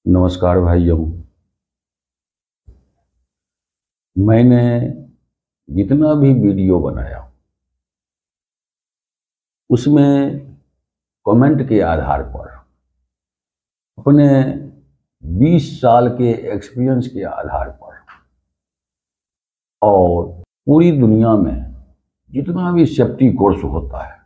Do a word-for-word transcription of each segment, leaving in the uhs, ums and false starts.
नमस्कार भाइयों। मैंने जितना भी वीडियो बनाया उसमें कमेंट के आधार पर अपने बीस साल के एक्सपीरियंस के आधार पर और पूरी दुनिया में जितना भी सेफ्टी कोर्स होता है,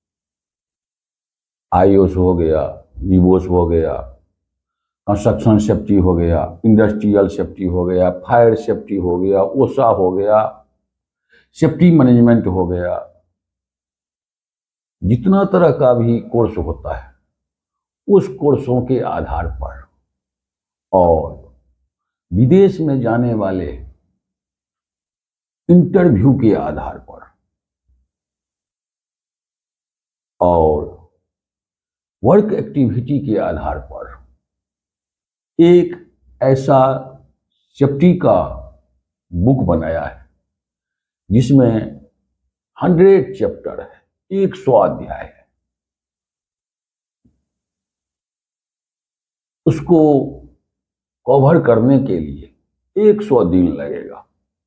आई ओ एस हो गया, निबोस हो गया, कंस्ट्रक्शन सेफ्टी हो गया, इंडस्ट्रियल सेफ्टी हो गया, फायर सेफ्टी हो गया, ओसा हो गया, सेफ्टी मैनेजमेंट हो गया, जितना तरह का भी कोर्स होता है उस कोर्सों के आधार पर और विदेश में जाने वाले इंटरव्यू के आधार पर और वर्क एक्टिविटी के आधार पर एक ऐसा सेफ्टी का बुक बनाया है जिसमें हंड्रेड चैप्टर है, एक सौ अध्याय है। उसको कवर करने के लिए एक सौ दिन लगेगा।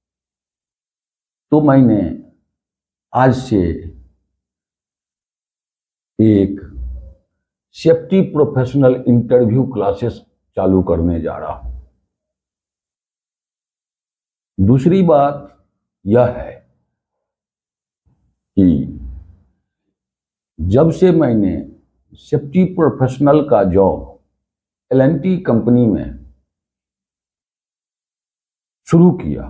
तो मैंने आज से एक सेफ्टी प्रोफेशनल इंटरव्यू क्लासेस चालू करने जा रहा हूं। दूसरी बात यह है कि जब से मैंने सेफ्टी प्रोफेशनल का job L and T company में शुरू किया,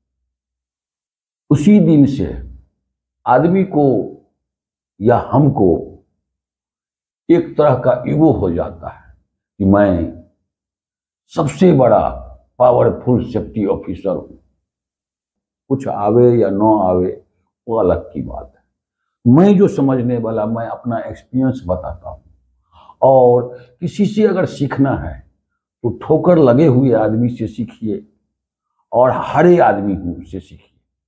उसी दिन से आदमी को या हमको एक तरह का ईगो हो जाता है कि मैं सबसे बड़ा पावरफुल सेफ्टी ऑफिसर हूं। कुछ आवे या न आवे वो अलग की बात है। मैं जो समझने वाला, मैं अपना एक्सपीरियंस बताता हूं। और किसी से अगर सीखना है तो ठोकर लगे हुए आदमी से सीखिए और हरे आदमी से सीखिए।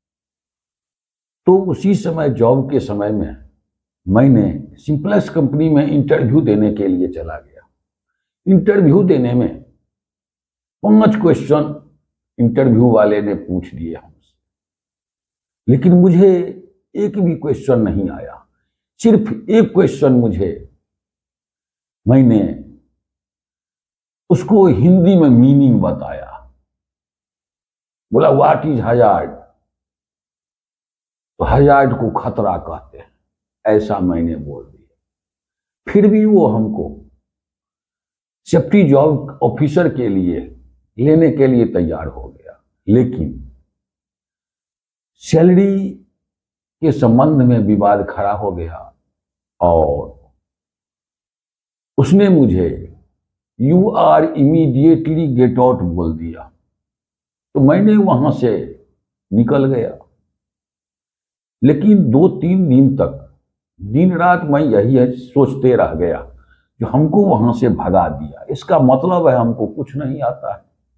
तो उसी समय जॉब के समय में मैंने सिंपलेक्स कंपनी में इंटरव्यू देने के लिए चला गया। इंटरव्यू देने में पांच क्वेश्चन इंटरव्यू वाले ने पूछ दिए हमसे, लेकिन मुझे एक भी क्वेश्चन नहीं आया। सिर्फ एक क्वेश्चन मुझे, मैंने उसको हिंदी में मीनिंग बताया। बोला व्हाट इज हजार्ड, तो हजार्ड को खतरा कहते हैं, ऐसा मैंने बोल दिया। फिर भी वो हमको सेफ्टी जॉब ऑफिसर के लिए लेने के लिए तैयार हो गया, लेकिन सैलरी के संबंध में विवाद खड़ा हो गया और उसने मुझे you are immediately get out बोल दिया। तो मैंने वहां से निकल गया, लेकिन दो तीन दिन तक दिन रात मैं यही सोचते रह गया जो हमको वहां से भगा दिया, इसका मतलब है हमको कुछ नहीं आता है।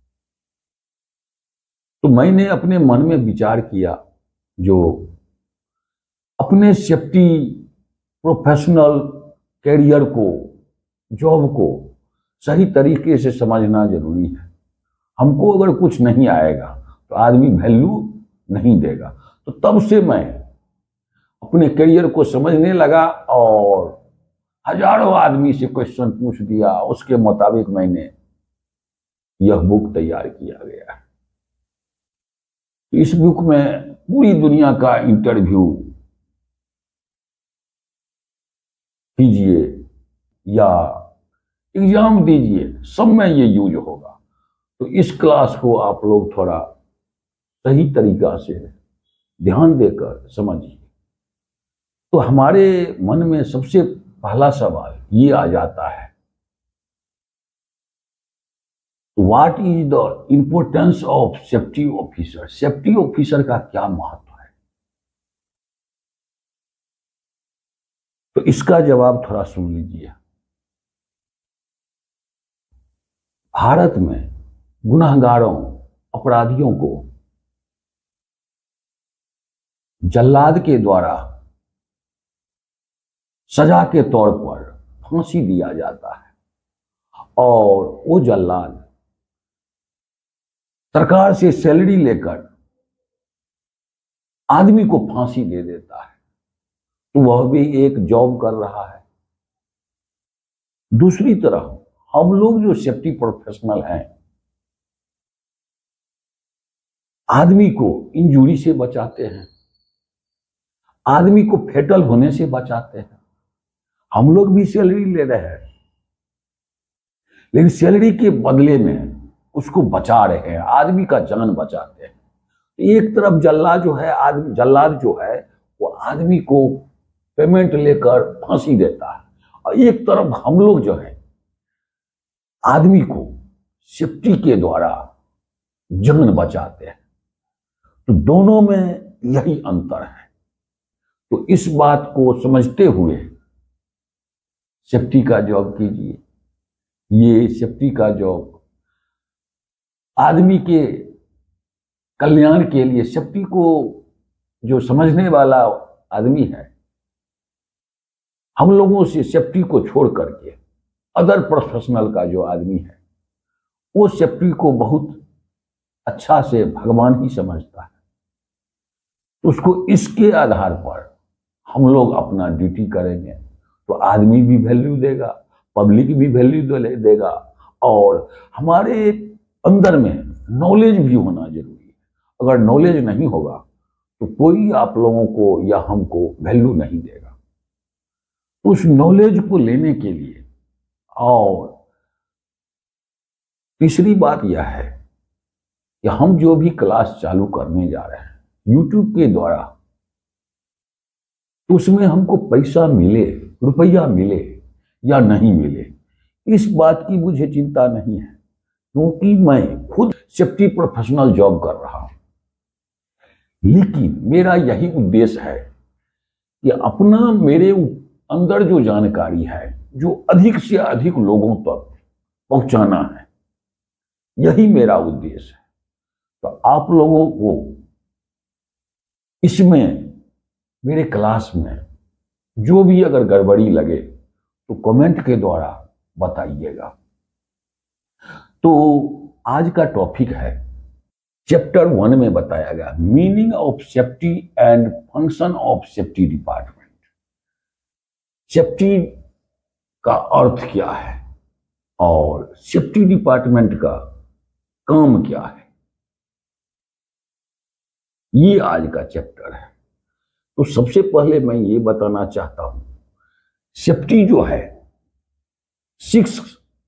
तो मैंने अपने मन में विचार किया, जो अपने सेफ्टी प्रोफेशनल कैरियर को, जॉब को सही तरीके से समझना जरूरी है। हमको अगर कुछ नहीं आएगा तो आदमी वैल्यू नहीं देगा। तो तब से मैं अपने करियर को समझने लगा और हजारों आदमी से क्वेश्चन पूछ दिया, उसके मुताबिक मैंने यह बुक तैयार किया गया है। इस बुक में पूरी दुनिया का इंटरव्यू कीजिए या एग्जाम दीजिए, सब में ये यूज होगा। तो इस क्लास को आप लोग थोड़ा सही तरीका से ध्यान देकर समझिए। तो हमारे मन में सबसे पहला सवाल ये आ जाता है, what is the importance of safety officer. Safety officer का क्या महत्व है? तो इसका जवाब थोड़ा सुन लीजिए। भारत में गुनहगारों, अपराधियों को जल्लाद के द्वारा सजा के तौर पर फांसी दिया जाता है और वो जल्लाद सरकार से सैलरी लेकर आदमी को फांसी दे देता है, तो वह भी एक जॉब कर रहा है। दूसरी तरफ हम लोग जो सेफ्टी प्रोफेशनल हैं, आदमी को इंजरी से बचाते हैं, आदमी को फेटल होने से बचाते हैं। हम लोग भी सैलरी ले रहे हैं, लेकिन सैलरी के बदले में उसको बचा रहे हैं, आदमी का जान बचाते हैं। एक तरफ जल्लाद जो है आदमी जल्लाद जो है वो आदमी को पेमेंट लेकर फांसी देता है, और एक तरफ हम लोग जो है आदमी को सेफ्टी के द्वारा जान बचाते हैं। तो दोनों में यही अंतर है। तो इस बात को समझते हुए सेफ्टी का जॉब कीजिए। ये सेफ्टी का जॉब आदमी के कल्याण के लिए, सेफ्टी को जो समझने वाला आदमी है, हम लोगों से सेफ्टी को छोड़ करके अदर प्रोफेशनल का जो आदमी है वो सेफ्टी को बहुत अच्छा से भगवान ही समझता है। उसको इसके आधार पर हम लोग अपना ड्यूटी करेंगे तो आदमी भी वैल्यू देगा, पब्लिक भी वैल्यू देगा, और हमारे अंदर में नॉलेज भी होना जरूरी है। अगर नॉलेज नहीं होगा तो कोई आप लोगों को या हमको वैल्यू नहीं देगा। उस नॉलेज को लेने के लिए, और तीसरी बात यह है कि हम जो भी क्लास चालू करने जा रहे हैं यूट्यूब के द्वारा, तो उसमें हमको पैसा मिले, रुपया मिले या नहीं मिले, इस बात की मुझे चिंता नहीं है, क्योंकि मैं खुद सेफ्टी प्रोफेशनल जॉब कर रहा हूं। लेकिन मेरा यही उद्देश्य है कि अपना मेरे अंदर जो जानकारी है जो अधिक से अधिक लोगों तक पहुंचाना है, यही मेरा उद्देश्य है। तो आप लोगों को इसमें मेरे क्लास में जो भी अगर गड़बड़ी लगे तो कमेंट के द्वारा बताइएगा। तो आज का टॉपिक है चैप्टर वन में बताया गया meaning of safety and function of safety department. Safety का अर्थ क्या है और सेफ्टी डिपार्टमेंट का काम क्या है, ये आज का चैप्टर है। तो सबसे पहले मैं ये बताना चाहता हूं, सेफ्टी जो है सिक्स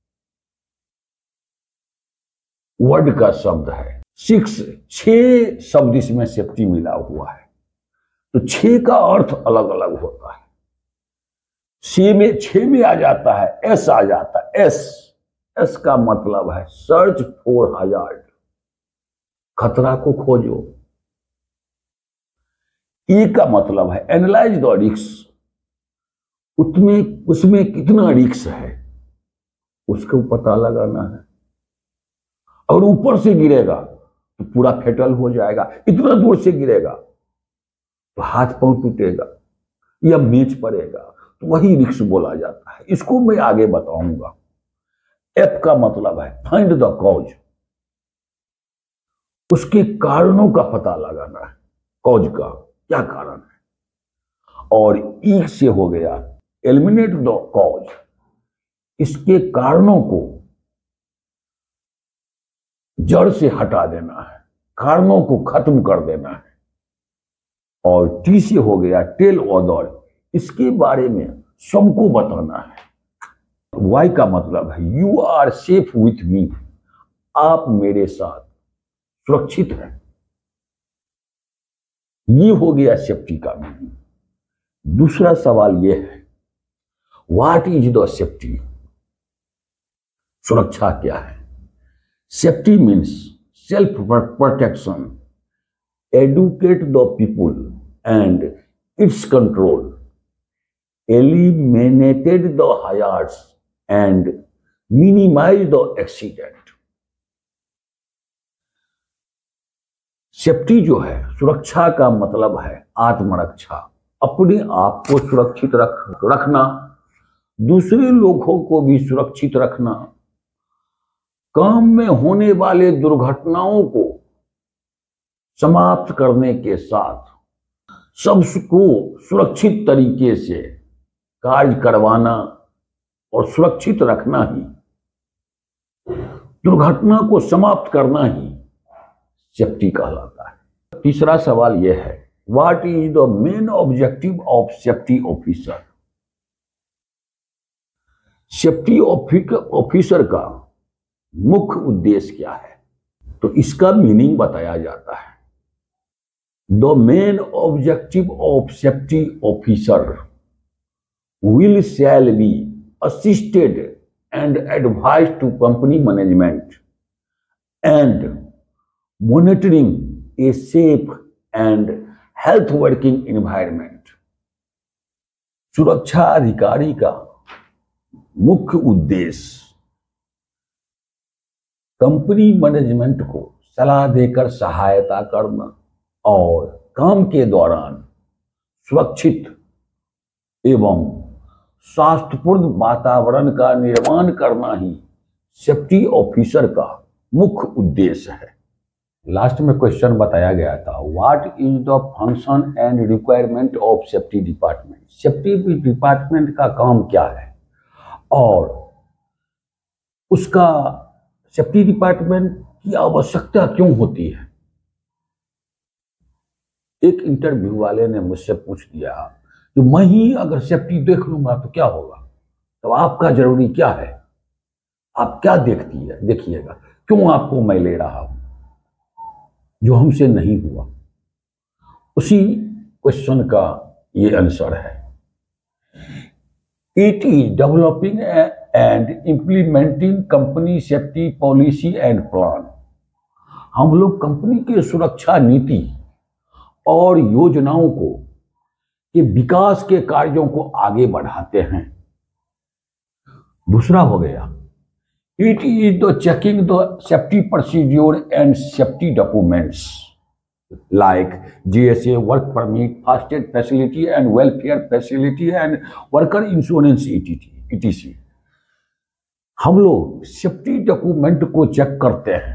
वर्ड का शब्द है, सिक्स छह शब्द इसमें सेफ्टी मिला हुआ है। तो छह का अर्थ अलग अलग होता है। छह में छह में आ जाता है एस, आ जाता है एस। एस का मतलब है सर्च फॉर हजार्ड, खतरा को खोजो। ए का मतलब है एनालाइज द रिस्क, उसमें उसमें कितना रिस्क है उसको पता लगाना है। और ऊपर से गिरेगा तो पूरा फेटल हो जाएगा, इतना दूर से गिरेगा तो हाथ पांव टूटेगा या मेज पड़ेगा, तो वही रिस्क बोला जाता है। इसको मैं आगे बताऊंगा। एफ का मतलब है फाइंड द कॉज, उसके कारणों का पता लगाना है, कॉज का क्या कारण है। और ई से हो गया एलिमिनेट द कॉज, इसके कारणों को जड़ से हटा देना है, कारणों को खत्म कर देना है। और टी से हो गया टेल अदर, इसके बारे में सबको बताना है। वाई का मतलब है you are safe with me, आप मेरे साथ सुरक्षित हैं। ये हो गया सेफ्टी का मीनिंग। दूसरा सवाल यह है व्हाट इज द सेफ्टी, सुरक्षा क्या है। Safety means self protection, educate the people and its control, eliminated the hazards and minimize the accident। Safety जो है सुरक्षा का मतलब है आत्मरक्षा, अपने आप को सुरक्षित रख रखना, दूसरे लोगों को भी सुरक्षित रखना, काम में होने वाले दुर्घटनाओं को समाप्त करने के साथ सबको सुरक्षित तरीके से कार्य करवाना और सुरक्षित रखना ही, दुर्घटना को समाप्त करना ही सेफ्टी कहलाता है। तीसरा सवाल यह है, what is the main objective of safety officer? Safety officer का मुख्य उद्देश्य क्या है? तो इसका मीनिंग बताया जाता है, the main objective of safety officer will shall be assisted and advised to company management and monitoring a safe and health working environment। सुरक्षा अधिकारी का मुख्य उद्देश्य कंपनी मैनेजमेंट को सलाह देकर सहायता करना और काम के दौरान सुरक्षित एवं स्वास्थ्यपूर्ण वातावरण का निर्माण करना ही सेफ्टी ऑफिसर का मुख्य उद्देश्य है। लास्ट में क्वेश्चन बताया गया था, what is the function and requirement of safety department? Safety department का काम क्या है और उसका सेफ्टी डिपार्टमेंट की आवश्यकता क्यों होती है? एक इंटरव्यू वाले ने मुझसे पूछ दिया, तो मैं ही अगर सेफ्टी देख लूंगा तो क्या होगा, तो आपका जरूरी क्या है, आप क्या देखती है देखिएगा, क्यों आपको मैं ले रहा हूं जो हमसे नहीं हुआ? उसी क्वेश्चन का ये आंसर है, it is developing and implementing company safety policy and plan. हम लोग कंपनी के सुरक्षा नीति और योजनाओं को के विकास के कार्यों को आगे बढ़ाते हैं। दूसरा हो गया, it is the checking the safety procedure and safety documents like GSA, work permit, first aid facility and welfare facility and worker insurance ETC. हम लोग सेफ्टी डॉक्यूमेंट को चेक करते हैं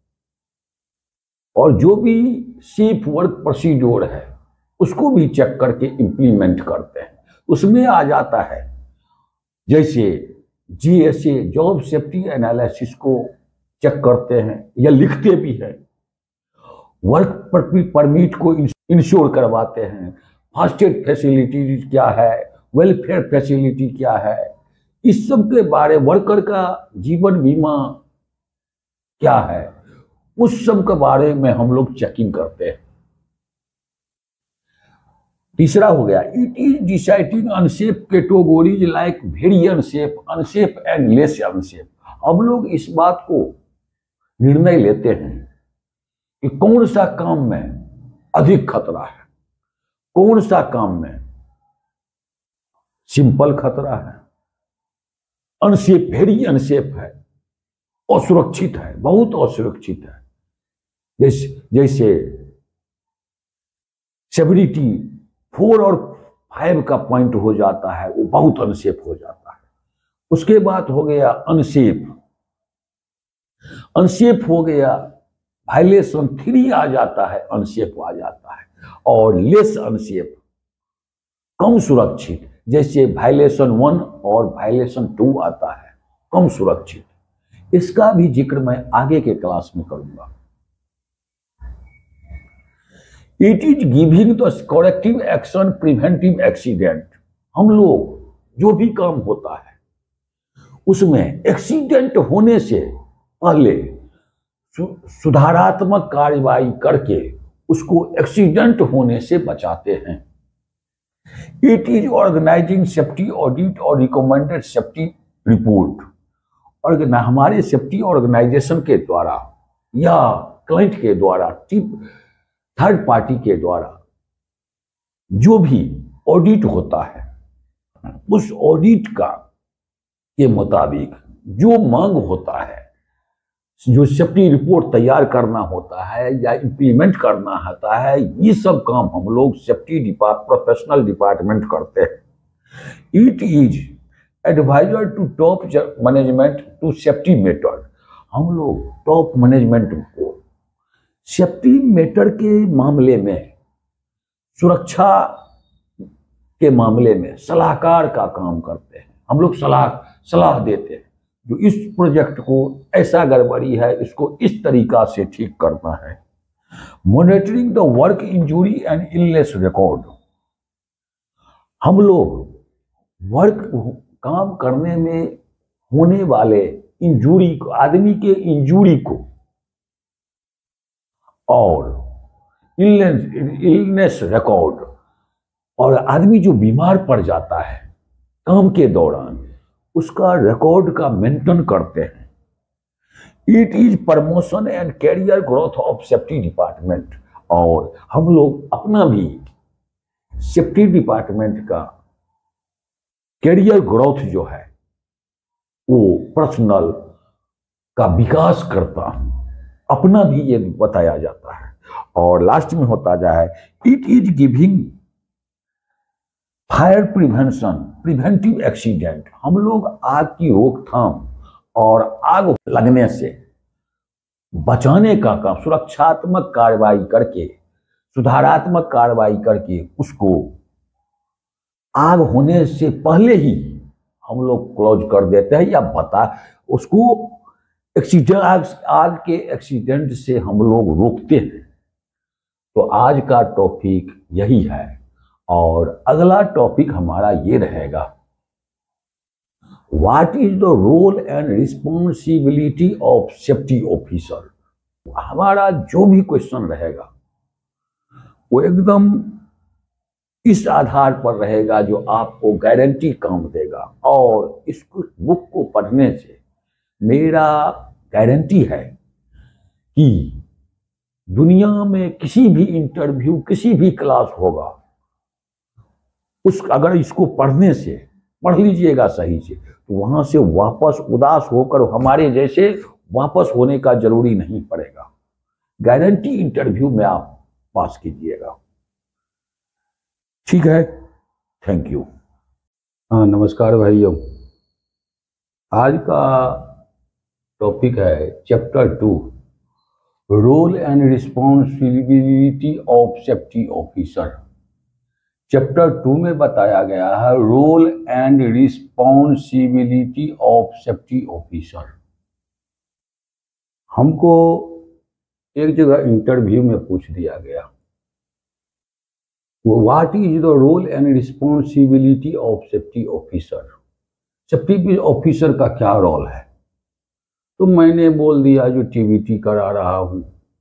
और जो भी सेफ वर्क प्रोसीड्योर है उसको भी चेक करके इंप्लीमेंट करते हैं। उसमें आ जाता है जैसे जीएसए, जॉब सेफ्टी एनालिसिस को चेक करते हैं या लिखते भी हैं, वर्क परमिट को इंश्योर करवाते हैं, फास्ट एड फैसिलिटी क्या है, वेलफेयर फैसिलिटी क्या है, इस सब के बारे, वर्कर का जीवन बीमा क्या है, उस सब के बारे में हम लोग चेकिंग करते हैं। तीसरा हो गया, it is deciding unsafe categories like very unsafe, unsafe and less unsafe. हम लोग इस बात को निर्णय लेते हैं कि कौन सा काम में अधिक खतरा है, कौन सा काम में सिंपल खतरा है, अनसेफ, वेरी अनसेफ है, असुरक्षित है, बहुत असुरक्षित है। जैसे जैसे सेवरिटी फोर और फाइव का पॉइंट हो जाता है, वो बहुत अनसेफ हो जाता है। उसके बाद हो गया अनसेफ, अनसेफ हो गया, वायलेशन थ्री आ जाता है, अनसेफ आ जाता है, और लेस अनसेफ, कम सुरक्षित, जैसे वायलेशन वन और वायलेशन टू आता है, कम सुरक्षित। इसका भी जिक्र मैं आगे के क्लास में करूंगा। It is giving the corrective action preventive accident. हम लोग जो भी काम होता है उसमें एक्सीडेंट होने से पहले सु, सुधारात्मक कार्रवाई करके उसको एक्सीडेंट होने से बचाते हैं। It is organising safety audit और रिकमेंडेड सेफ्टी रिपोर्ट। और हमारे सेफ्टी ऑर्गेनाइजेशन के द्वारा या क्लाइंट के द्वारा, थर्ड पार्टी के द्वारा जो भी ऑडिट होता है, उस ऑडिट का के मुताबिक जो मांग होता है, जो सेफ्टी रिपोर्ट तैयार करना होता है या इंप्लीमेंट करना होता है, ये सब काम हम लोग सेफ्टी डिपार्ट प्रोफेशनल डिपार्टमेंट करते हैं। It is advisor to top management to safety method. हम लोग टॉप मैनेजमेंट को सेफ्टी मैटर के मामले में, सुरक्षा के मामले में सलाहकार का काम करते हैं। हम लोग सलाह सलाह देते हैं जो इस प्रोजेक्ट को ऐसा गड़बड़ी है, इसको इस तरीका से ठीक करना है। Monitoring the work injury and illness record, हम लोग वर्क काम करने में होने वाले इंजूरी को, आदमी के इंजूरी को और इलनेस इलनेस रिकॉर्ड, और आदमी जो बीमार पड़ जाता है काम के दौरान, उसका रिकॉर्ड का मेंटेन करते हैं। It is promotion and career growth of safety department, और हम लोग अपना भी सेफ्टी डिपार्टमेंट का कैरियर ग्रोथ जो है वो पर्सनल का विकास करता हूं, अपना भी ये बताया जाता है। और लास्ट में होता जाए, it is giving fire prevention preventive accident, हम लोग आग की रोकथाम और आग लगने से बचाने का काम, सुरक्षात्मक कार्रवाई करके, सुधारात्मक कार्रवाई करके उसको आग होने से पहले ही हम लोग क्लोज कर देते हैं, या बता उसको एक्सीडेंट, आग, आग के एक्सीडेंट से हम लोग रोकते हैं। तो आज का टॉपिक यही है, और अगला टॉपिक हमारा ये रहेगा, what is the role and responsibility of safety officer. हमारा जो भी क्वेश्चन रहेगा वो एकदम इस आधार पर रहेगा जो आपको गारंटी काम देगा, और इस बुक को पढ़ने से मेरा गारंटी है कि दुनिया में किसी भी इंटरव्यू, किसी भी क्लास होगा, उस अगर इसको पढ़ने से, पढ़ लीजिएगा सही से, तो वहां से वापस उदास होकर हमारे जैसे वापस होने का जरूरी नहीं पड़ेगा। गारंटी इंटरव्यू में आप पास कीजिएगा। ठीक है, थैंक यू। हाँ, नमस्कार भाइयों। आज का टॉपिक है chapter two, role and responsibility of safety officer. Chapter two में बताया गया है role and responsibility of safety officer. हमको एक जगह इंटरव्यू में पूछ दिया गया, what is the role and responsibility of safety officer, safety officer का क्या रोल है। तो मैंने बोल दिया जो टीबीटी करा रहा हूं।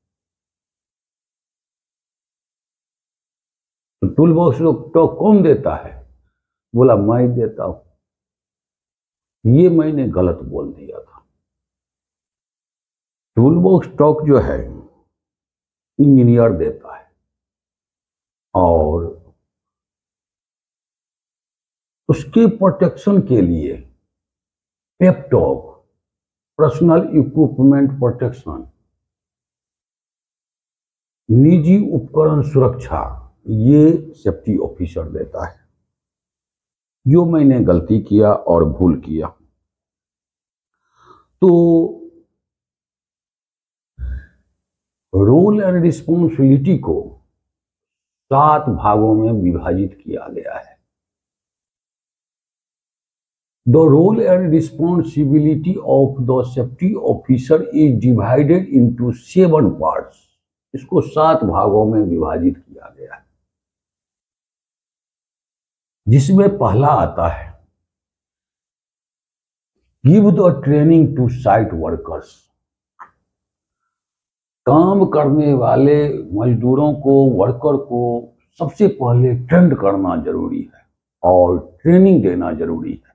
तो टूल बॉक्स तो कौन देता है, बोला मैं देता हूं। ये मैंने गलत बोल दिया था। टूल बॉक्स टॉक जो है इंजीनियर देता है, और उसके प्रोटेक्शन के लिए पेपटॉक, पर्सनल इक्विपमेंट प्रोटेक्शन, निजी उपकरण सुरक्षा, ये सेफ्टी ऑफिसर देता है। जो मैंने गलती किया और भूल किया, तो रोल एंड रिस्पॉन्सिबिलिटी को सात भागों में विभाजित किया गया है। The role and responsibility of the safety officer is divided into seven parts. इसको सात भागों में विभाजित किया गया है, जिसमें पहला आता है give the training to site workers. काम करने वाले मजदूरों को, वर्कर को सबसे पहले ट्रेंड करना जरूरी है और ट्रेनिंग देना जरूरी है।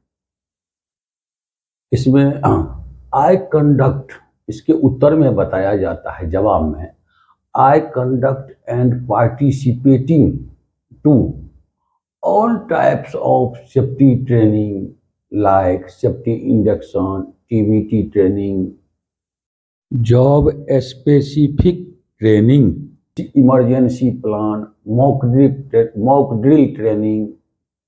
इसमें आई कंडक्ट, इसके उत्तर में बताया जाता है, जवाब में, I conduct and participating to all types of safety training like safety induction, TBT training, job specific training, emergency plan, mock drill mock drill training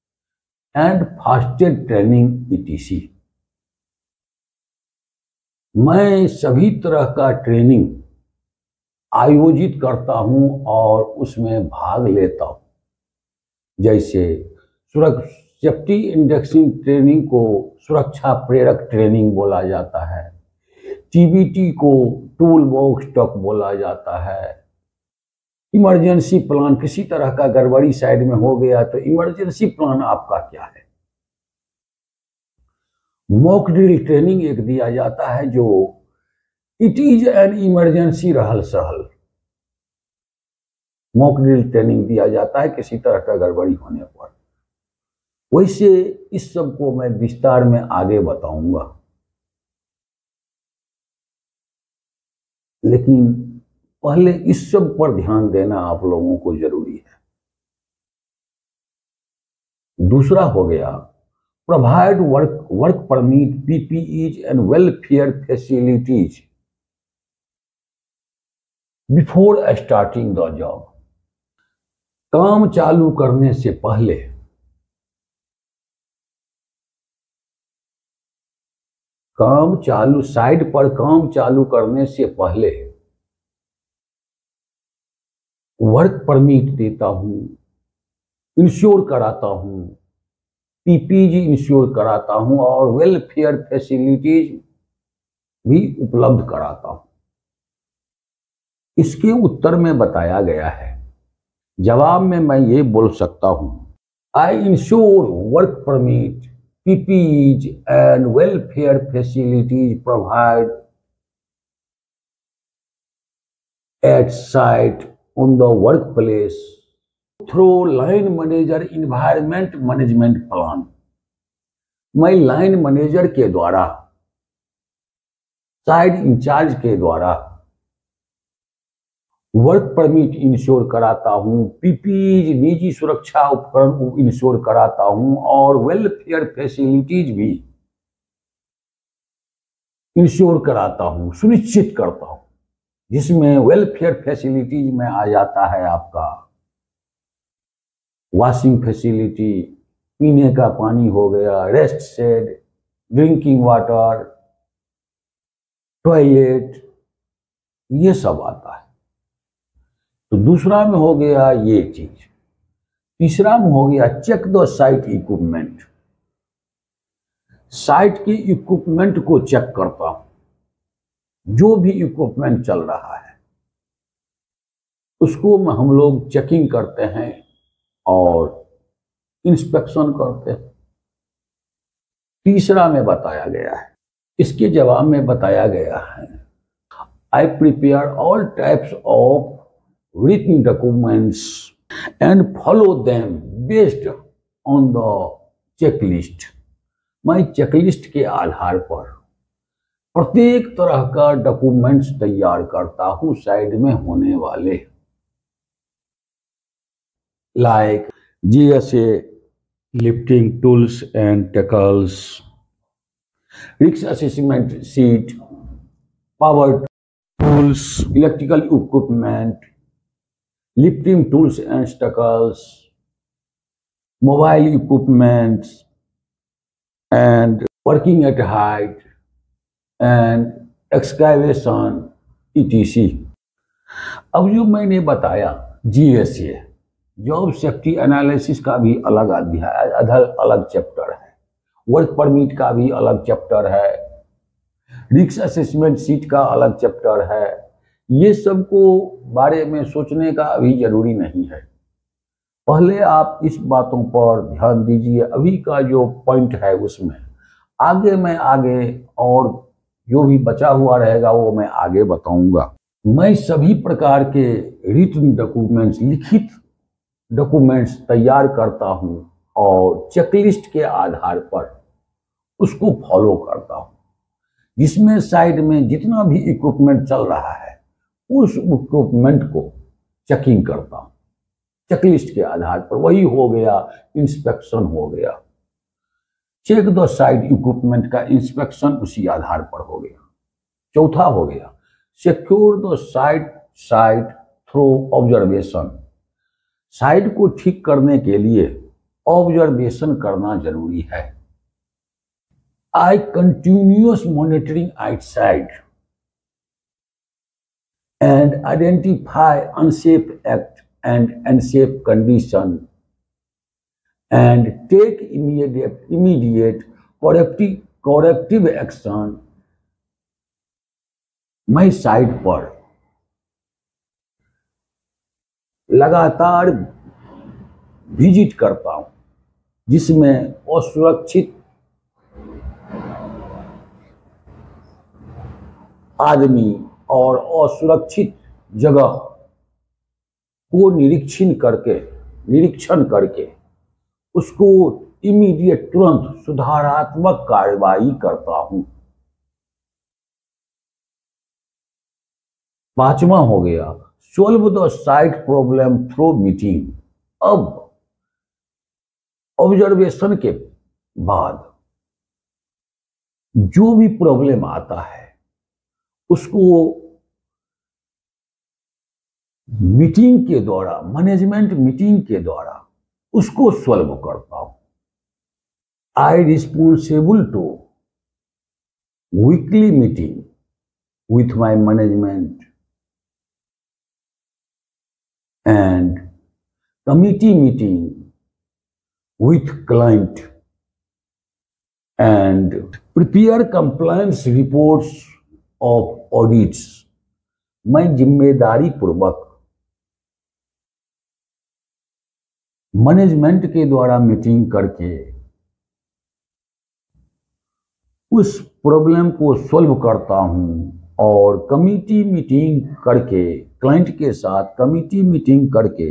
and first aid training, E T C. मैं सभी तरह का training आयोजित करता हूं और उसमें भाग लेता हूं। जैसे सुरक्षा सेफ्टी इंडक्सिंग ट्रेनिंग को सुरक्षा प्रेरक ट्रेनिंग बोला जाता है, टीबीटी को टूल बॉक्स टॉक बोला जाता है, इमरजेंसी प्लान, किसी तरह का गड़बड़ी साइड में हो गया तो इमरजेंसी प्लान आपका क्या है। मॉक ड्रिल ट्रेनिंग एक दिया जाता है जो इट इज एन इमरजेंसी रहल सहल। मॉक ड्रिल ट्रेनिंग दिया जाता है किसी तरह का गड़बड़ी होने पर। वैसे इस सब को मैं विस्तार में आगे बताऊंगा, लेकिन पहले इस सब पर ध्यान देना आप लोगों को जरूरी है। दूसरा हो गया provide work work permit, PPEs and welfare facilities before starting the job. काम चालू करने से पहले काम चालू साइट पर काम चालू करने से पहले वर्क परमिट देता हूं, इंश्योर कराता हूं, पीपीजी इंश्योर कराता हूं और वेलफेयर फैसिलिटीज भी उपलब्ध कराता हूं। इसके उत्तर में बताया गया है, जवाब में मैं ये बोल सकता हूं, I ensure work permit, PPEs and welfare facilities provide at site on the workplace through line manager environment management plan। मैं लाइन मैनेजर के द्वारा, साइट इंचार्ज के द्वारा वर्क परमिट इंश्योर कराता हूं, पीपीई निजी सुरक्षा उपकरण इंश्योर कराता हूं और वेलफेयर फैसिलिटीज भी इंश्योर कराता हूं, सुनिश्चित करता हूं, जिसमें वेलफेयर फैसिलिटीज में आ जाता है आपका वॉशिंग फैसिलिटी, पीने का पानी हो गया, rest shed, drinking water, toilet, ये सब आता है। तो दूसरा में हो गया ये चीज। तीसरा में हो गया check the site equipment. Site के इक्विपमेंट को चेक करता हूं, जो भी इक्विपमेंट चल रहा है उसको हम लोग चेकिंग करते हैं और इंस्पेक्शन करते हैं। तीसरा में बताया गया है, इसके जवाब में बताया गया है, I prepare all types of written documents and follow them based on the checklist. मैं चेकलिस्ट के आधार पर प्रत्येक तरह का डॉक्यूमेंट्स तैयार करता हूं साइड में होने वाले, like GSA, lifting tools and tackles, risk assessment sheet, power tools, electrical equipment, lifting tools and tackles, mobile equipments and working at height and excavation ETC. अब जो मैंने बताया जीएसए, जॉब सेफ्टी एनालिसिस का भी अलग अध्याय, अलग चैप्टर है, वर्क परमिट का भी अलग चैप्टर है, रिस्क असेसमेंट शीट का अलग चैप्टर है। ये सब को बारे में सोचने का अभी जरूरी नहीं है, पहले आप इस बातों पर ध्यान दीजिए। अभी का जो पॉइंट है उसमें आगे मैं आगे और जो भी बचा हुआ रहेगा वो मैं आगे बताऊंगा। मैं सभी प्रकार के रिटन डॉक्यूमेंट्स, लिखित डॉक्यूमेंट्स तैयार करता हूं और चेकलिस्ट के आधार पर उसको फॉलो करता हूं, जिसमें साइड में जितना भी इक्विपमेंट चल रहा है उस इक्विपमेंट को चेकिंग करता हूं चेकलिस्ट के आधार पर। वही हो गया इंस्पेक्शन हो गया, चेक द साइट इक्विपमेंट का इंस्पेक्शन उसी आधार पर हो गया। चौथा हो गया secure the site site through observation. Site को ठीक करने के लिए ऑब्जर्वेशन करना जरूरी है। I continuous monitoring outside and identify unsafe act and unsafe condition and take immediate immediate corrective corrective action मैं साइट पर लगातार विजिट करता हूं, जिसमें असुरक्षित आदमी और असुरक्षित जगह को निरीक्षण करके निरीक्षण करके उसको इमीडिएट तुरंत सुधारात्मक कार्रवाई करता हूं। पांचवा हो गया solve the site problem through meeting. अब ऑब्जर्वेशन के बाद जो भी प्रॉब्लम आता है उसको मीटिंग के द्वारा, मैनेजमेंट मीटिंग के द्वारा उसको सॉल्व करता हूं। I responsible to weekly meeting with my management and committee meeting with client and prepare compliance reports of audits। मैं जिम्मेदारी पूर्वक मैनेजमेंट के द्वारा मीटिंग करके उस प्रॉब्लम को सॉल्व करता हूं और कमिटी मीटिंग करके क्लाइंट के साथ कमिटी मीटिंग करके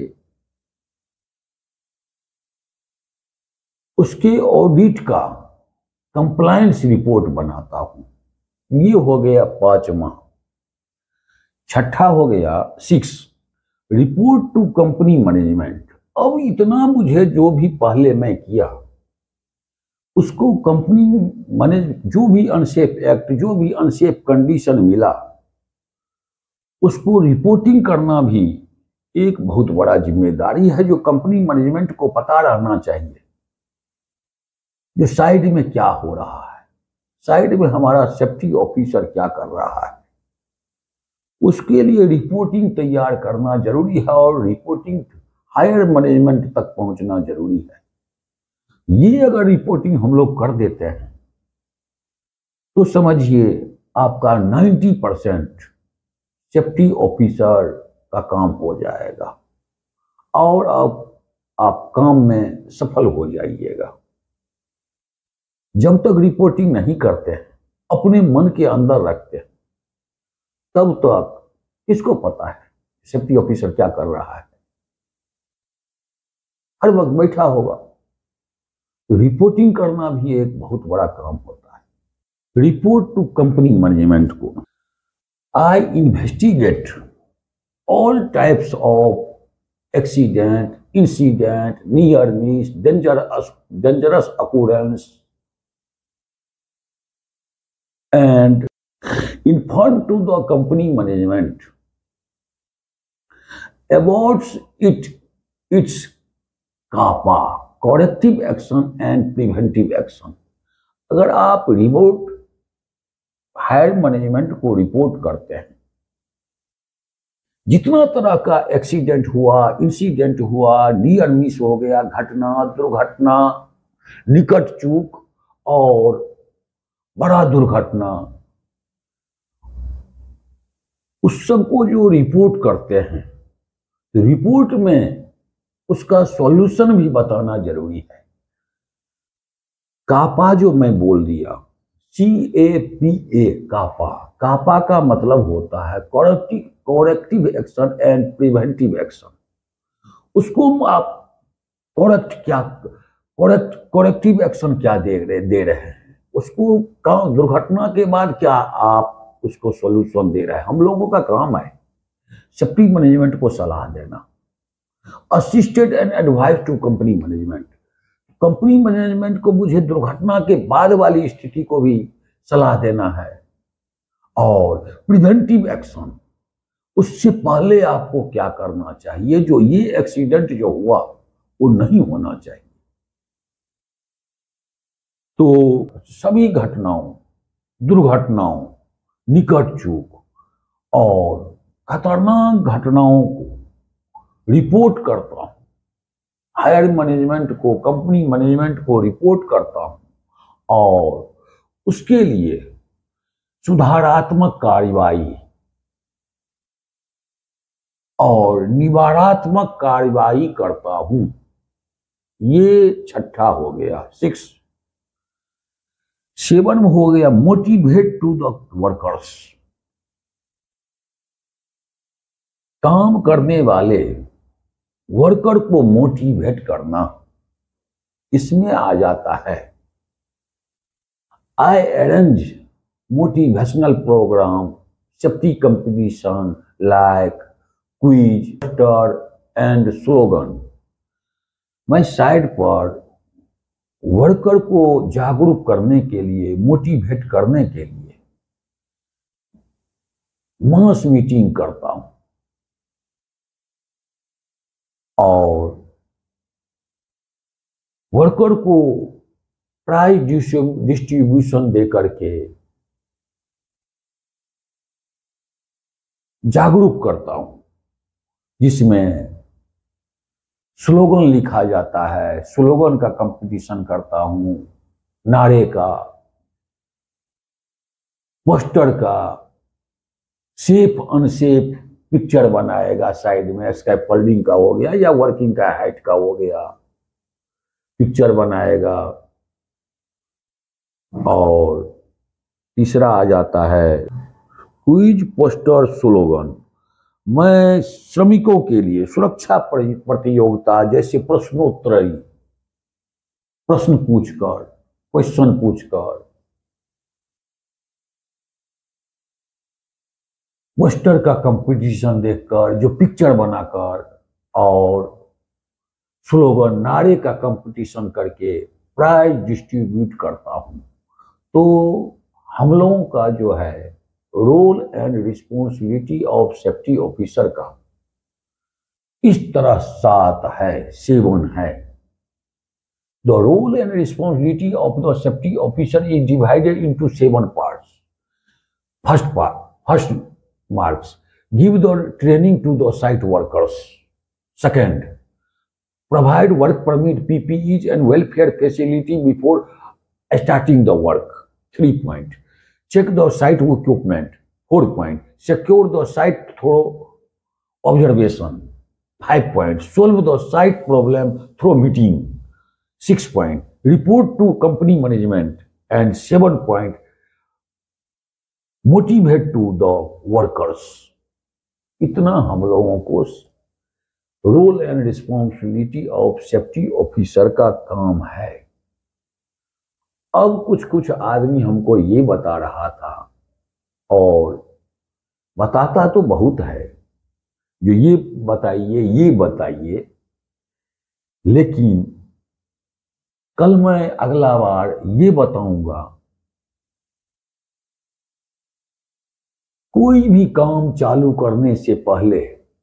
उसके ऑडिट का कंप्लायंस रिपोर्ट बनाता हूं। ये हो गया पांचवा। छठा हो गया six report to company management. अब इतना मुझे जो भी पहले मैं किया उसको कंपनी मैनेज जो भी अनसेफ एक्ट जो भी अनसेफ कंडीशन मिला उसको रिपोर्टिंग करना भी एक बहुत बड़ा जिम्मेदारी है, जो कंपनी मैनेजमेंट को पता रहना चाहिए जो साइड में क्या हो रहा है, साइड में हमारा सेफ्टी ऑफिसर क्या कर रहा है। उसके लिए रिपोर्टिंग तैयार करना जरूरी है और रिपोर्टिंग हायर मैनेजमेंट तक पहुंचना जरूरी है। ये अगर रिपोर्टिंग हम लोग कर देते हैं तो समझिए आपका नब्बे परसेंट सेफ्टी ऑफिसर का काम हो जाएगा और आप आप काम में सफल हो जाइएगा। जब तक रिपोर्टिंग नहीं करते हैं, अपने मन के अंदर रखते हैं, तब तक किसको पता है सेफ्टी ऑफिसर क्या कर रहा है। हर वक्त बैठा होगा। रिपोर्टिंग करना भी एक बहुत बड़ा काम होता है। रिपोर्ट टू कंपनी मैनेजमेंट को I investigate all types of accident, incident, near miss, dangerous dangerous occurrence and inform to the company management about it its CAPA, corrective action and preventive action। अगर आप report higher management को report करते हैं, जितना तरह का accident हुआ, incident हुआ, नियर मिस हो गया, घटना, दुर्घटना, निकट चूक और बड़ा दुर्घटना, उस सबको जो रिपोर्ट करते हैं, तो रिपोर्ट में उसका सॉल्यूशन भी बताना जरूरी है। कापा जो मैं बोल दिया, सी ए पी ए कापा, कापा का मतलब होता है corrective corrective action and preventive action. उसको आप करेक्ट क्या करेक्ट करेक्टिव एक्शन क्या दे रहे दे रहे हैं, उसको काम दुर्घटना के बाद क्या आप उसको सॉल्यूशन दे रहे हैं। हम लोगों का काम है सेफ्टी मैनेजमेंट को सलाह देना, assisted and advice to company management. Company management को मुझे दुर्घटना के बाद वाली स्थिति को भी सलाह देना है। और प्रिवेंटिव एक्शन, उससे पहले आपको क्या करना चाहिए, जो ये एक्सीडेंट जो हुआ वो नहीं होना चाहिए। तो सभी घटनाओं, दुर्घटनाओं, निकट चूक और खतरनाक घटनाओं को रिपोर्ट करता हूं, हायर मैनेजमेंट को, कंपनी मैनेजमेंट को रिपोर्ट करता हूं और उसके लिए सुधारात्मक कार्रवाई और निवारात्मक कार्रवाई करता हूं। ये छठा हो गया, सिक्स। सेवन हो गया मोटिवेट टू द वर्कर्स। काम करने वाले वर्कर को मोटिवेट करना, इसमें आ जाता है I arrange motivational program, safety competition like quiz, poster and slogan. मैं साइड पर वर्कर को जागरूक करने के लिए, मोटिवेट करने के लिए मास मीटिंग करता हूं और वर्कर को प्राइज डिस्ट्रीब्यूशन देकर के जागरूक करता हूं, जिसमें स्लोगन लिखा जाता है, स्लोगन का कंपटीशन करता हूं, नारे का, पोस्टर का, सेफ अनसेफ पिक्चर बनाएगा साइड में, स्कैफोल्डिंग का हो गया या वर्किंग का हाइट का हो गया, पिक्चर बनाएगा। और तीसरा आ जाता है क्विज, पोस्टर, स्लोगन। मैं श्रमिकों के लिए सुरक्षा प्रतियोगिता जैसे प्रश्नोत्तरी, प्रश्न पूछकर, क्वेश्चन पूछकर, पोस्टर का कंपटीशन देखकर, जो पिक्चर बनाकर, और स्लोगन, नारे का कंपटीशन करके प्राइज डिस्ट्रीब्यूट करता हूं। तो हम लोगों का जो है role and responsibility of safety officer का इस तरह सात है, सेवन है। The role and responsibility of the safety officer is divided into seven parts. First part, first marks, give the training to the site workers. Second, provide work permit, P P Es and welfare facility before starting the work. Three point, check the site equipment. Four point, secure the site through observation. Five point, solve the site problem through meeting. Six point, report to company management. And seven point, motivate to the workers. इतना हम लोगों को role and responsibility of safety officer का काम है। अब कुछ कुछ आदमी हमको ये बता रहा था, और बताता तो बहुत है, जो ये बताइए ये बताइए, लेकिन कल मैं अगला बार ये बताऊंगा, कोई भी काम चालू करने से पहले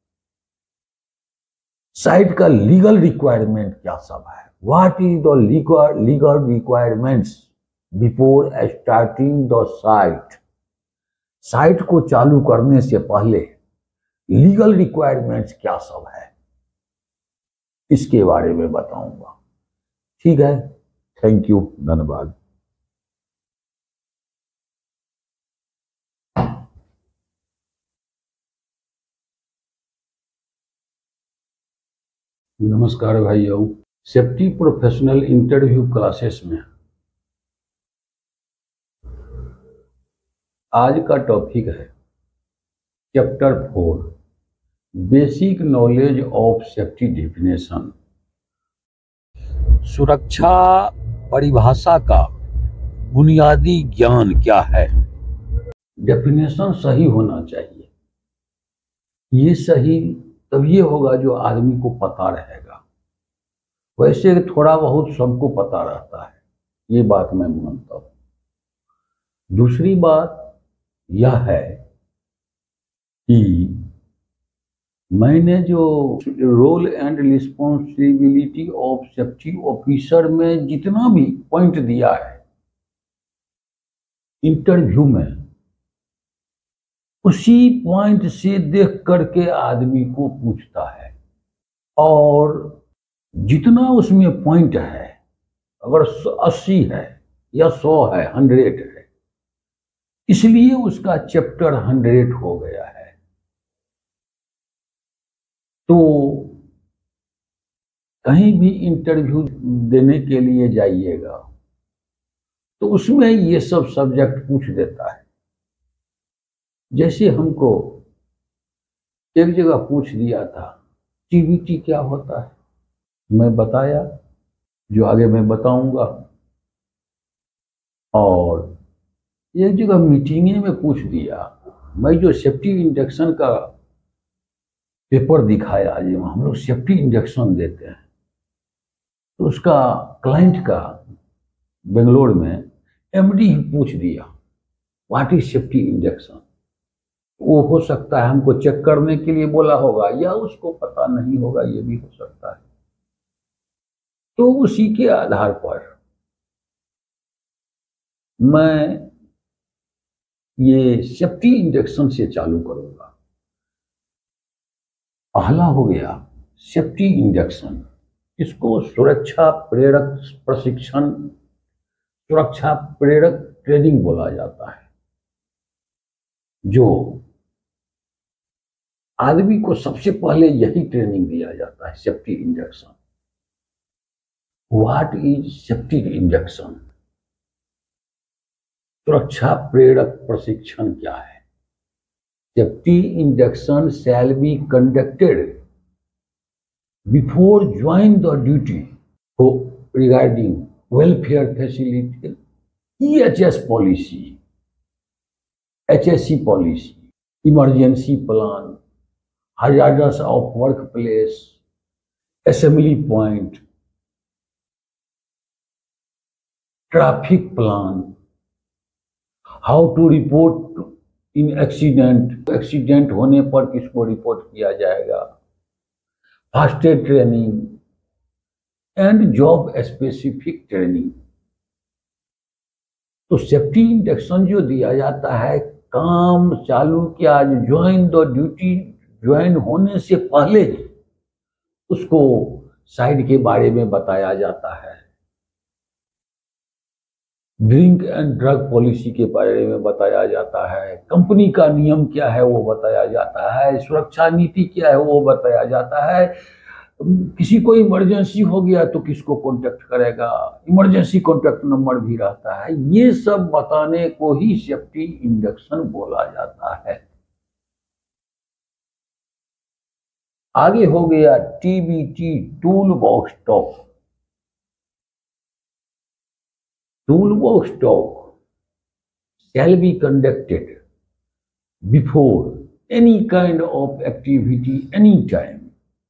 साइट का लीगल रिक्वायरमेंट क्या सब है, what is the legal legal requirements before starting the site. Site को चालू करने से पहले लीगल रिक्वायरमेंट्स क्या सब है, इसके बारे में बताऊंगा। ठीक है, थैंक यू, धन्यवाद। नमस्कार भाइयों, सेफ्टी प्रोफेशनल इंटरव्यू क्लासेस में आज का टॉपिक है chapter four, basic knowledge of safety definition. सुरक्षा परिभाषा का बुनियादी ज्ञान क्या है। डेफिनेशन सही होना चाहिए। ये सही तब ये होगा जो आदमी को पता रहेगा। वैसे थोड़ा बहुत सबको पता रहता है, ये बात मैं मानता हूं। दूसरी बात यह है कि मैंने जो role and responsibility of safety officer में जितना भी पॉइंट दिया है, इंटरव्यू में उसी पॉइंट से देख करके आदमी को पूछता है, और जितना उसमें पॉइंट है, अगर अस्सी है या सौ है, हंड्रेड है, इसलिए उसका चैप्टर हंड्रेड हो गया है। तो कहीं भी इंटरव्यू देने के लिए जाइएगा तो उसमें ये सब सब्जेक्ट पूछ देता है। जैसे हमको एक जगह पूछ दिया था टीबीटी क्या होता है, मैं बताया जो आगे मैं बताऊंगा। और एक जगह मीटिंगे में पूछ दिया, मैं जो सेफ्टी इंडक्शन का पेपर दिखाया, जो हम लोग सेफ्टी इंडक्शन देते हैं, तो उसका क्लाइंट का बेंगलोर में एमडी ही पूछ दिया व्हाट इज सेफ्टी इंडक्शन। वो हो सकता है हमको चेक करने के लिए बोला होगा, या उसको पता नहीं होगा, ये भी हो सकता है। तो उसी के आधार पर मैं ये सेफ्टी इंडक्शन से चालू करूंगा। पहला हो गया सेफ्टी इंडक्शन, इसको सुरक्षा प्रेरक प्रशिक्षण, सुरक्षा प्रेरक ट्रेनिंग बोला जाता है, जो आदमी को सबसे पहले यही ट्रेनिंग दिया जाता है, safety induction. What is safety induction? सुरक्षा प्रेरक प्रशिक्षण क्या है? Safety induction shall be conducted before join the duty regarding welfare facility, E H S policy, H S C policy, emergency plan, hazardous of workplace, assembly point, traffic plan, how to report in accident, accident होने पर किसको report किया जाएगा, first aid training and job specific training. तो safety induction जो दिया जाता है, काम चालू किया, ज्वाइन द ड्यूटी, ज्वाइन होने से पहले ही उसको साइड के बारे में बताया जाता है, ड्रिंक एंड ड्रग पॉलिसी के बारे में बताया जाता है, कंपनी का नियम क्या है वो बताया जाता है, सुरक्षा नीति क्या है वो बताया जाता है, किसी को इमरजेंसी हो गया तो किसको कांटेक्ट करेगा, इमरजेंसी कांटेक्ट नंबर भी रहता है। ये सब बताने को ही सेफ्टी इंडक्शन बोला जाता है। आगे हो गया TBT, tool box talk. Tool box talk shall be conducted before any kind of activity anytime,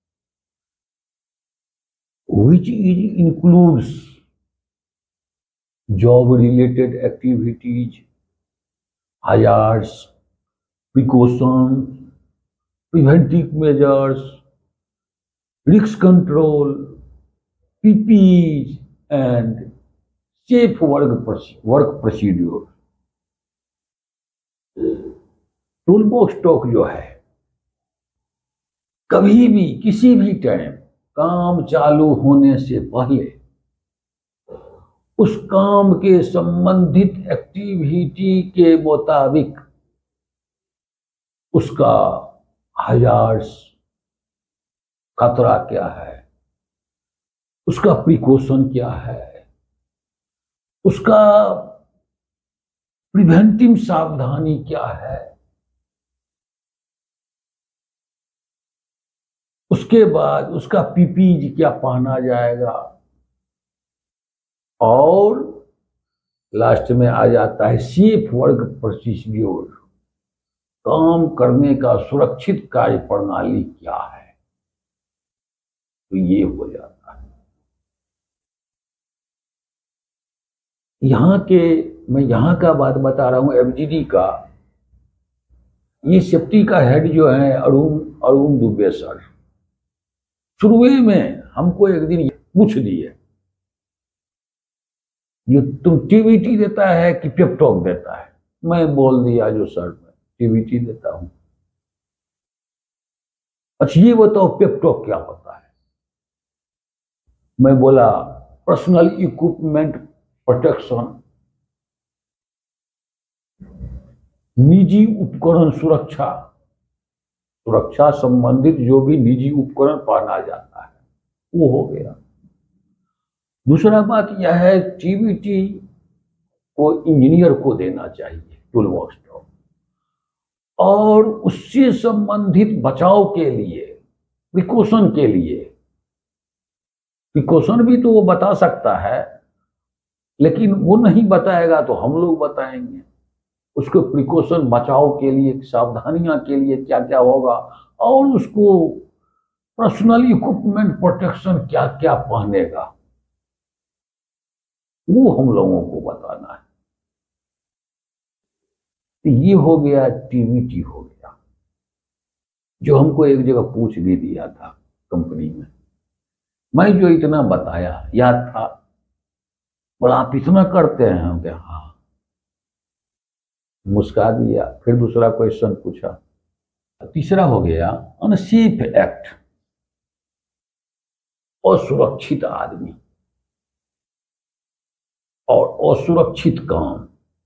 which is includes job related activities, hazards, precautions, preventive measures, risk control, P P Es and safe work work procedure। Tool box talk जो है, कभी भी किसी भी time काम चालू होने से पहले उस काम के संबंधित एक्टिविटी के मुताबिक उसका हजार्स, खतरा क्या है, उसका प्रिकॉशन क्या है, उसका प्रिवेंटिव सावधानी क्या है, उसके बाद उसका पीपीई क्या पहना जाएगा, और लास्ट में आ जाता है सेफ वर्क प्रोसीड्यूर, काम करने का सुरक्षित कार्य प्रणाली क्या है। तो ये हो जाता है। यहाँ के मैं यहाँ का बात बता रहा हूँ, एफजीडी का ये सेफ्टी का हेड जो है अरुण अरुण दुबे सर, शुरू में हमको एक दिन पूछ दिए जो तुम टीवीटी देता है कि पेप्टॉक देता है? मैं बोल दिया जो सर मैं टीवीटी देता हूं। अच्छा ये बताओ पेप्टॉक क्या होता है? मैं बोला पर्सनल इक्विपमेंट प्रोटेक्शन, निजी उपकरण सुरक्षा, सुरक्षा संबंधित जो भी निजी उपकरण पहना जाता है वो हो गया। दूसरा बात यह है टीवीटी को इंजीनियर को देना चाहिए टूल बॉक्स टॉप, और उससे संबंधित बचाव के लिए प्रिकॉशन के लिए, प्रिकॉशन भी तो वो बता सकता है लेकिन वो नहीं बताएगा तो हम लोग बताएंगे उसको प्रिकॉशन, बचाव के लिए सावधानियां के लिए क्या क्या होगा, और उसको पर्सनल इक्विपमेंट प्रोटेक्शन क्या क्या पहनेगा वो हम लोगों को बताना है। तो ये हो गया टीवीटी हो गया, जो हमको एक जगह पूछ भी दिया था कंपनी में। मैं जो इतना बताया याद था, बोला आप इतना करते हैं? हम क्या हाँ, मुस्का दिया। फिर दूसरा क्वेश्चन पूछा। तीसरा हो गया अनसेफ एक्ट, असुरक्षित आदमी और असुरक्षित काम,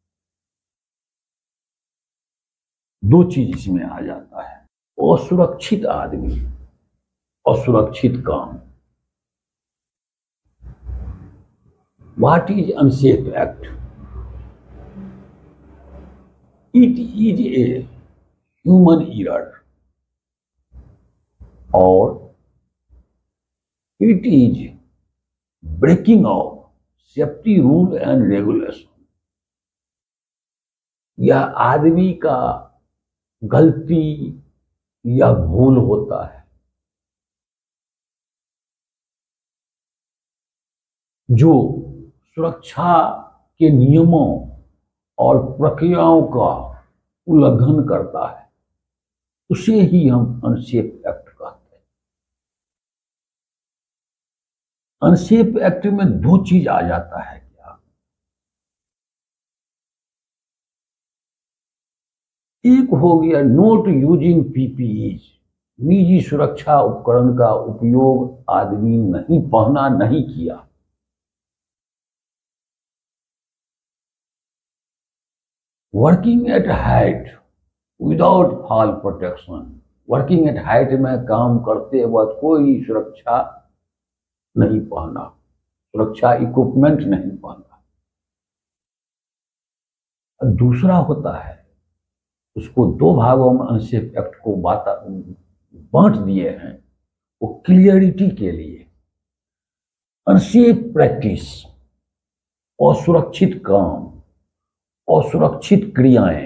दो चीज इसमें आ जाता है। असुरक्षित आदमी, असुरक्षित काम। What is unsafe act? It is a human error और it is breaking of safety rule and regulation. यह आदमी का गलती या भूल होता है जो सुरक्षा के नियमों और प्रक्रियाओं का उल्लंघन करता है, उसे ही हम अनसेफ एक्ट कहते हैं। अनसेफ एक्ट में दो चीज आ जाता है क्या? एक हो गया नोट यूजिंग पीपीईज, निजी सुरक्षा उपकरण का उपयोग आदमी नहीं पहना, नहीं किया। Working at height without fall protection, working at height में काम करते वक्त कोई सुरक्षा नहीं पहना, सुरक्षा इक्विपमेंट नहीं पहना। दूसरा होता है, उसको दो भागों में अनसेफ एक्ट को बांट दिए हैं वो क्लियरिटी के लिए। अनसेफ प्रैक्टिस, असुरक्षित काम, असुरक्षित क्रियाएं,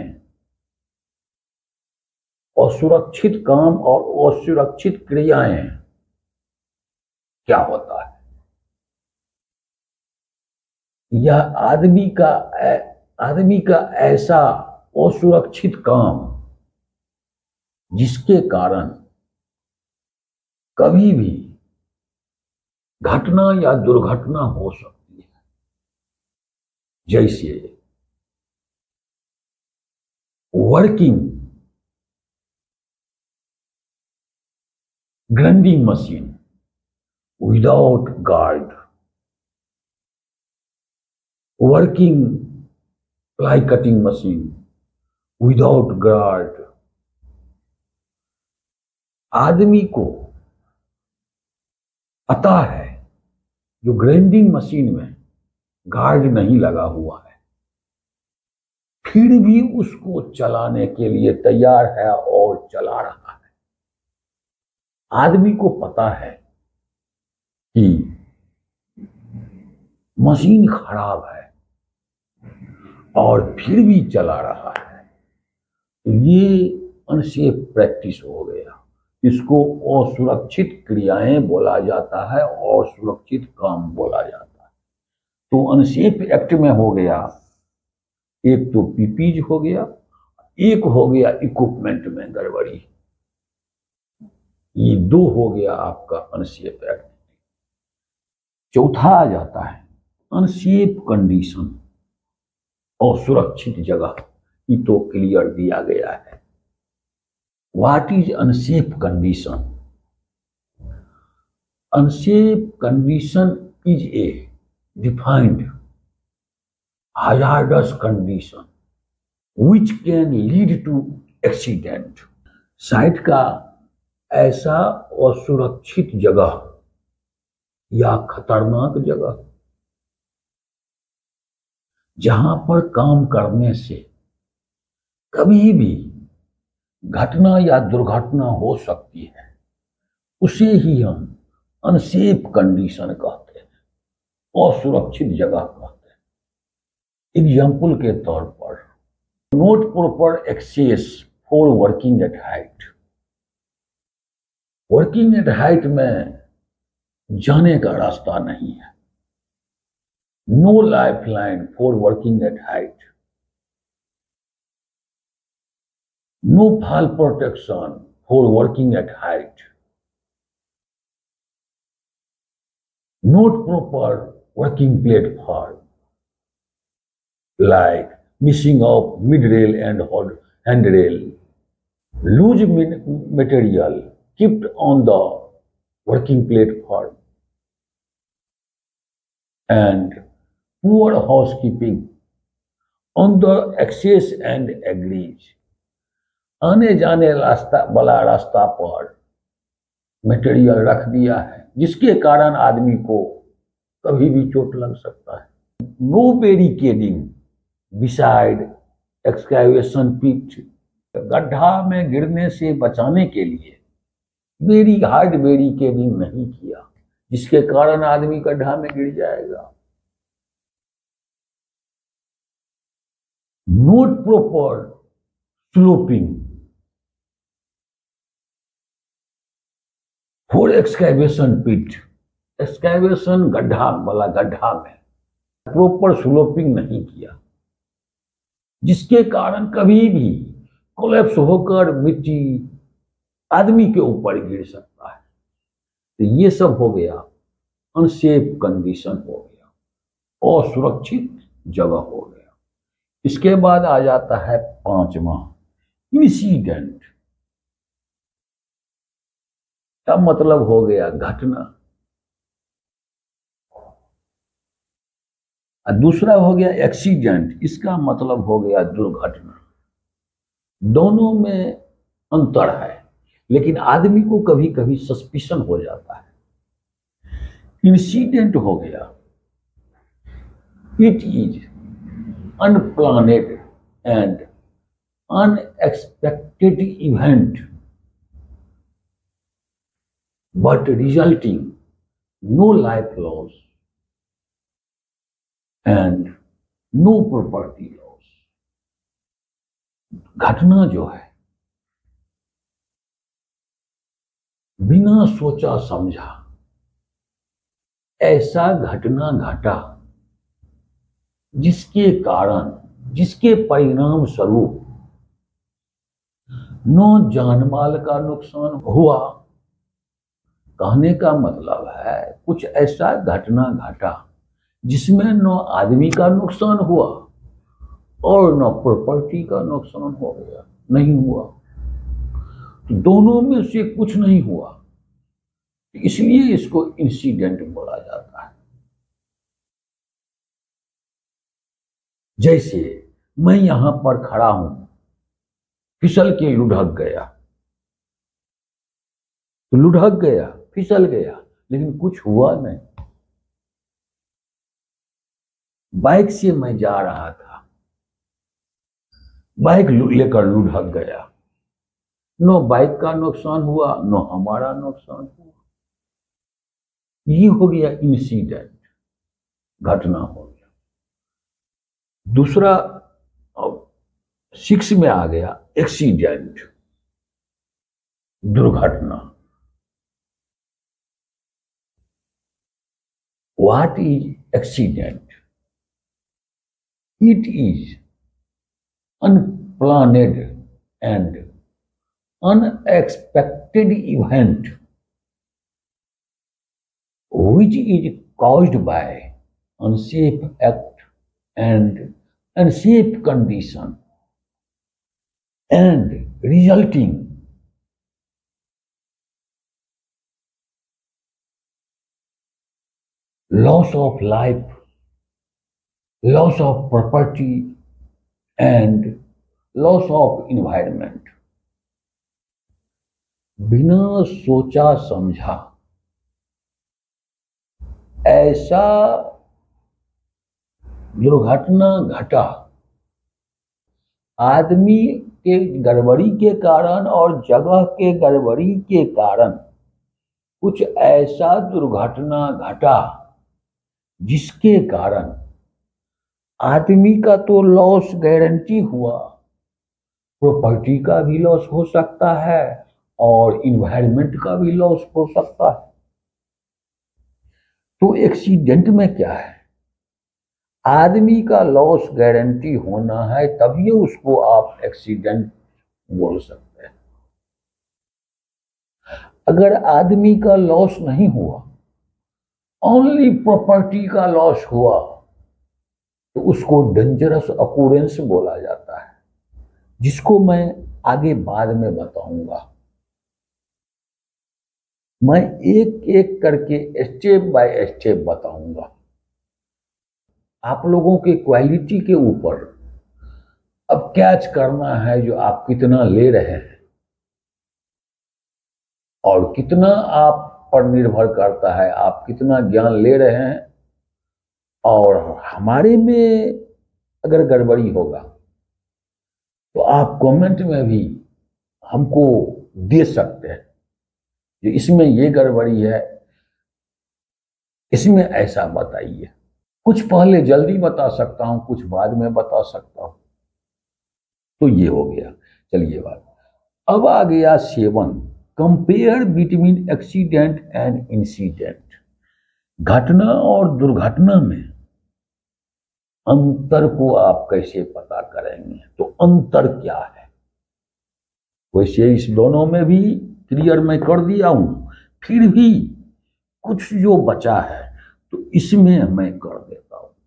असुरक्षित काम और असुरक्षित क्रियाएं क्या होता है? यह आदमी का आदमी का ऐसा असुरक्षित काम जिसके कारण कभी भी घटना या दुर्घटना हो सकती है। जैसे working grinding machine without guard, working ply cutting machine without guard. आदमी को पता है जो ग्राइंडिंग मशीन में गार्ड नहीं लगा हुआ है, फिर भी उसको चलाने के लिए तैयार है और चला रहा है। आदमी को पता है कि मशीन खराब है और फिर भी चला रहा है, तो ये अनसेफ प्रैक्टिस हो गया। इसको असुरक्षित क्रियाएं बोला जाता है और सुरक्षित काम बोला जाता है। तो अनसेफ एक्ट में हो गया, एक तो पीपीज हो गया, एक हो गया इक्विपमेंट में गड़बड़ी। ये दो हो गया आपका अनसेफ एक्ट। चौथा आ जाता है अनसेफ कंडीशन, असुरक्षित जगह, ये तो क्लियर दिया गया है। What is unsafe condition? Unsafe condition is a defined hazardous condition which can lead to accident। Site का ऐसा असुरक्षित जगह या खतरनाक जगह जहां पर काम करने से कभी भी घटना या दुर्घटना हो सकती है, उसे ही हम अनसेफ कंडीशन कहते हैं, असुरक्षित जगह कहते हैं। एग्जाम्पल के तौर पर, not proper access for working at height. Working at height में जाने का रास्ता नहीं है। No life line for working at height. No fall protection for working at height. Not proper working platform like missing of mid-rail and handrail, loose material kept on the working platform, and poor housekeeping on the access and egress। आने जाने रास्ता वाला रास्ता पर material रख दिया है जिसके कारण आदमी को कभी भी चोट लग सकता है। No barricading beside excavation pit. गड्ढा में गिरने से बचाने के लिए बेरी हार्ड बैरिकेडिंग नहीं किया जिसके कारण आदमी गड्ढा में गिर जाएगा। Not proper sloping for excavation pit. Excavation गड्ढा वाला गड्ढा में प्रॉपर स्लोपिंग नहीं किया जिसके कारण कभी भी कोलैप्स होकर मिट्टी आदमी के ऊपर गिर सकता है। तो ये सब हो गया अनसेफ कंडीशन, हो गया असुरक्षित जगह हो गया। इसके बाद आ जाता है पांचवा, इंसिडेंट। का मतलब हो गया घटना, और दूसरा हो गया एक्सीडेंट। इसका मतलब हो गया दुर्घटना। दोनों में अंतर है, लेकिन आदमी को कभी कभी सस्पिशन हो जाता है। इंसिडेंट हो गया, it is unplanned and unexpected event but resulting no life loss and no property loss. घटना जो है बिना सोचा समझा ऐसा घटना घटा जिसके कारण, जिसके परिणाम स्वरूप न जानमाल का नुकसान हुआ। कहने का मतलब है कुछ ऐसा घटना घटा जिसमें न आदमी का नुकसान हुआ और न प्रॉपर्टी का नुकसान हो गया, नहीं हुआ। तो दोनों में से कुछ नहीं हुआ, इसलिए इसको इंसिडेंट बोला जाता है। जैसे मैं यहां पर खड़ा हूं, फिसल के लुढ़क गया, तो लुढ़क गया, फिसल गया, लेकिन कुछ हुआ नहीं। बाइक से मैं जा रहा था, बाइक लेकर लुढ़क गया, न बाइक का नुकसान हुआ न हमारा नुकसान हुआ। ये हो गया इंसिडेंट, घटना हो गया। दूसरा सिक्स में आ गया एक्सीडेंट, दुर्घटना। What is accident? It is unplanned and unexpected event which is caused by unsafe act and unsafe condition and resulting loss of life, loss of property and loss of environment. बिना सोचा समझा ऐसा दुर्घटना घटा, आदमी के गड़बड़ी के कारण और जगह के गड़बड़ी के कारण कुछ ऐसा दुर्घटना घटा जिसके कारण आदमी का तो लॉस गारंटी हुआ, प्रॉपर्टी का भी लॉस हो सकता है और इन्वायरमेंट का भी लॉस हो सकता है। तो एक्सीडेंट में क्या है, आदमी का लॉस गारंटी होना है तभी उसको आप एक्सीडेंट बोल सकते हैं। अगर आदमी का लॉस नहीं हुआ, ओनली प्रॉपर्टी का लॉस हुआ, तो उसको डेंजरस अकूरेंस बोला जाता है, जिसको मैं आगे बाद में बताऊंगा। मैं एक एक करके स्टेप बाय स्टेप बताऊंगा। आप लोगों के क्वालिटी के ऊपर अब कैच करना है जो आप कितना ले रहे हैं और कितना आप पर निर्भर करता है, आप कितना ज्ञान ले रहे हैं। और हमारे में अगर गड़बड़ी होगा तो आप कमेंट में भी हमको दे सकते हैं कि इसमें ये गड़बड़ी है, इसमें ऐसा बताइए। कुछ पहले जल्दी बता सकता हूं, कुछ बाद में बता सकता हूं। तो ये हो गया। चलिए बात अब आ गया seven, compare between accident and incident. घटना और दुर्घटना में अंतर को आप कैसे पता करेंगे, तो अंतर क्या है। वैसे इस दोनों में भी क्लियर मैं कर दिया हूं, फिर भी कुछ जो बचा है तो इसमें मैं कर देता हूं।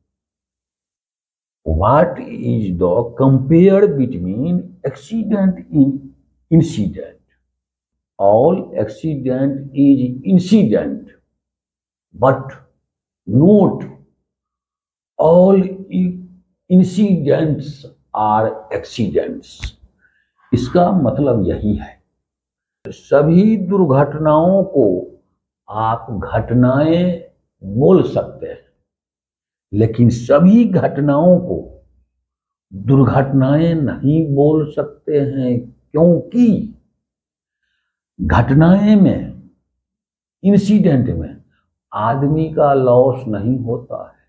What is the compare between accident in incident. All accident is incident but not all incidents are accidents. इसका मतलब यही है, सभी दुर्घटनाओं को आप घटनाएं बोल सकते हैं, लेकिन सभी घटनाओं को दुर्घटनाएं नहीं बोल सकते हैं, क्योंकि घटनाएं में, इंसिडेंट में आदमी का लॉस नहीं होता है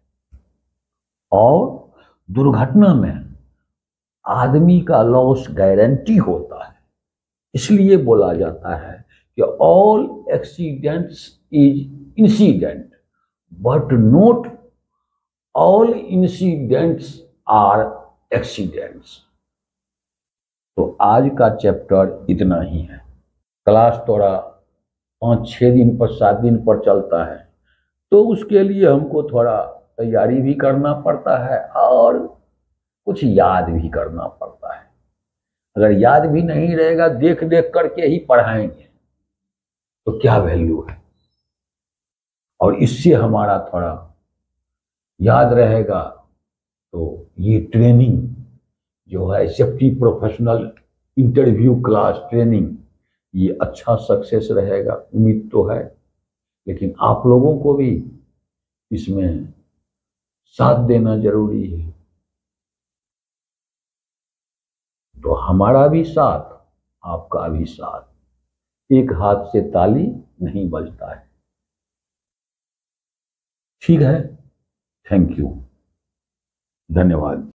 और दुर्घटना में आदमी का लॉस गारंटी होता है। इसलिए बोला जाता है कि all accidents is incident but not all incidents are accidents. तो आज का चैप्टर इतना ही है। क्लास थोड़ा पाँच छः दिन पर सात दिन पर चलता है, तो उसके लिए हमको थोड़ा तैयारी भी करना पड़ता है और कुछ याद भी करना पड़ता है। अगर याद भी नहीं रहेगा, देख देख करके ही पढ़ाएंगे तो क्या वैल्यू है। और इससे हमारा थोड़ा याद रहेगा तो ये ट्रेनिंग जो है safety professional interview class training, ये अच्छा सक्सेस रहेगा, उम्मीद तो है। लेकिन आप लोगों को भी इसमें साथ देना जरूरी है। तो हमारा भी साथ, आपका भी साथ, एक हाथ से ताली नहीं बजता है। ठीक है, थैंक यू, धन्यवाद।